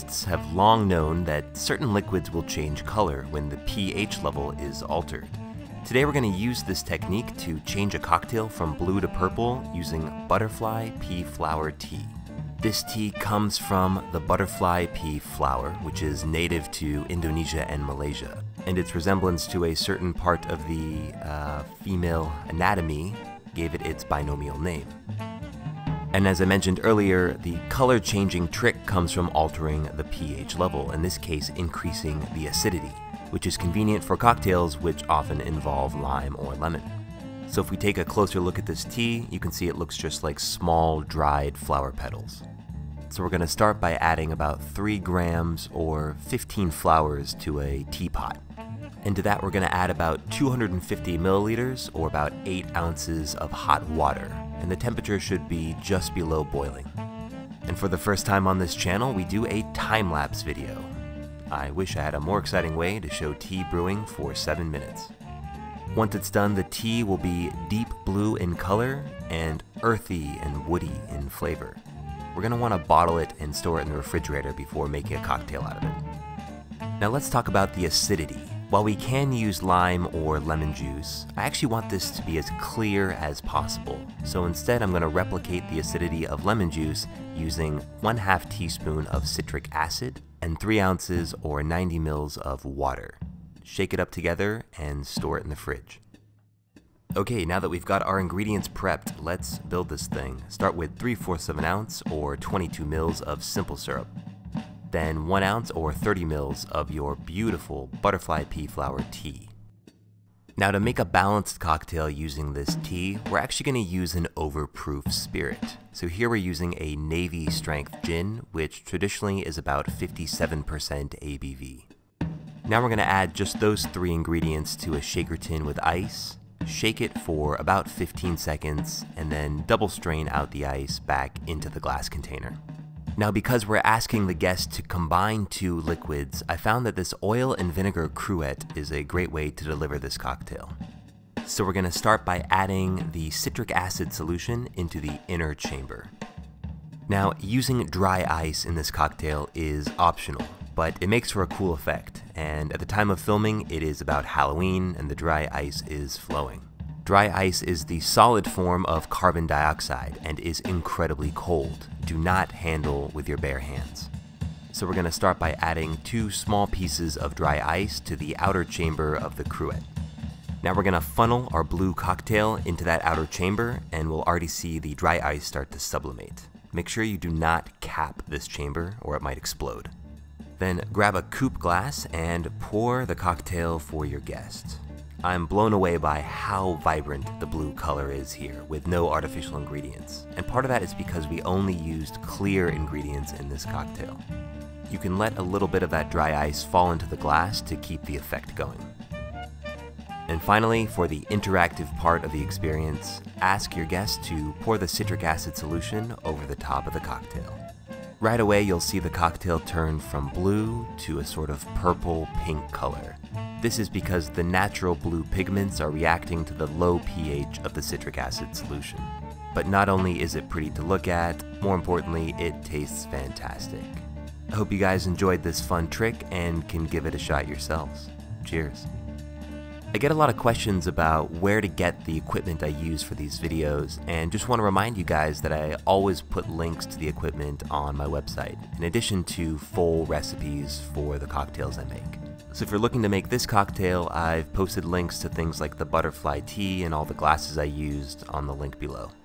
chemists have long known that certain liquids will change color when the pH level is altered. Today we're going to use this technique to change a cocktail from blue to purple using butterfly pea flower tea. This tea comes from the butterfly pea flower, which is native to Indonesia and Malaysia, and its resemblance to a certain part of the female anatomy gave it its binomial name. And as I mentioned earlier, the color changing trick comes from altering the pH level, in this case increasing the acidity, which is convenient for cocktails which often involve lime or lemon. So if we take a closer look at this tea, you can see it looks just like small dried flower petals. So we're going to start by adding about 3 grams or 15 flowers to a teapot. And to that we're going to add about 250 milliliters or about 8 ounces of hot water, and the temperature should be just below boiling. And for the first time on this channel, we do a time-lapse video. I wish I had a more exciting way to show tea brewing for 7 minutes. Once it's done, the tea will be deep blue in color and earthy and woody in flavor. We're going to want to bottle it and store it in the refrigerator before making a cocktail out of it. Now let's talk about the acidity. While we can use lime or lemon juice, I actually want this to be as clear as possible. So instead I'm going to replicate the acidity of lemon juice using 1/2 teaspoon of citric acid and 3 ounces or 90 mils of water. Shake it up together and store it in the fridge. Okay, now that we've got our ingredients prepped, let's build this thing. Start with 3/4 of an ounce or 22 mils of simple syrup. Then 1 ounce or 30 mils of your beautiful butterfly pea flower tea. Now to make a balanced cocktail using this tea, we're actually going to use an overproof spirit. So here we're using a Navy strength gin, which traditionally is about 57% ABV. Now we're going to add just those 3 ingredients to a shaker tin with ice, shake it for about 15 seconds, and then double strain out the ice back into the glass container. Now because we're asking the guest to combine 2 liquids, I found that this oil and vinegar cruet is a great way to deliver this cocktail. So we're going to start by adding the citric acid solution into the inner chamber. Now using dry ice in this cocktail is optional, but it makes for a cool effect, and at the time of filming it is about Halloween and the dry ice is flowing. Dry ice is the solid form of carbon dioxide and is incredibly cold. Do not handle with your bare hands. So we're going to start by adding 2 small pieces of dry ice to the outer chamber of the cruet. Now we're going to funnel our blue cocktail into that outer chamber, and we'll already see the dry ice start to sublimate. Make sure you do not cap this chamber or it might explode. Then grab a coupe glass and pour the cocktail for your guest. I'm blown away by how vibrant the blue color is here with no artificial ingredients, and part of that is because we only used clear ingredients in this cocktail. You can let a little bit of that dry ice fall into the glass to keep the effect going. And finally, for the interactive part of the experience, ask your guest to pour the citric acid solution over the top of the cocktail. Right away you'll see the cocktail turn from blue to a sort of purple-pink color. This is because the natural blue pigments are reacting to the low pH of the citric acid solution. But not only is it pretty to look at, more importantly, it tastes fantastic. I hope you guys enjoyed this fun trick and can give it a shot yourselves. Cheers. I get a lot of questions about where to get the equipment I use for these videos, and just want to remind you guys that I always put links to the equipment on my website, in addition to full recipes for the cocktails I make. So if you're looking to make this cocktail, I've posted links to things like the butterfly tea and all the glasses I used on the link below.